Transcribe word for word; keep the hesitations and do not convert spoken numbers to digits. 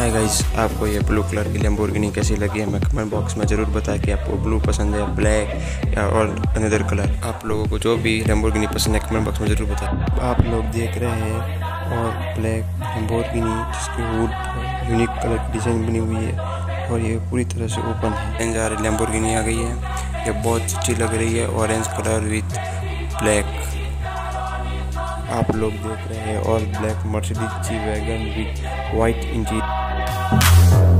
Hi guys, आपको ये blue colour की लैम्बोर्गिनी कैसी लगी है? मैं कमेंट बॉक्स में ज़रूर बताएं कि आपको ब्लू पसंद है, ब्लैक या और अनदर कलर। आप लोगों को जो भी लैम्बोर्गिनी पसंद है कमेंट बॉक्स में ज़रूर बताएं। आप लोग देख रहे हैं और ब्लैक लैम्बोर्गिनी जिसकी वुड यूनिक कलर की डिज़ाइन बनी हुई है और ये पूरी तरह से ओपन है। जा रही लैम्बोर्गिनी आ गई है, ये बहुत अच्छी लग रही है, ऑरेंज कलर विथ ब्लैक। आप लोग देख रहे हैं और black Mercedes G wagon with white interior.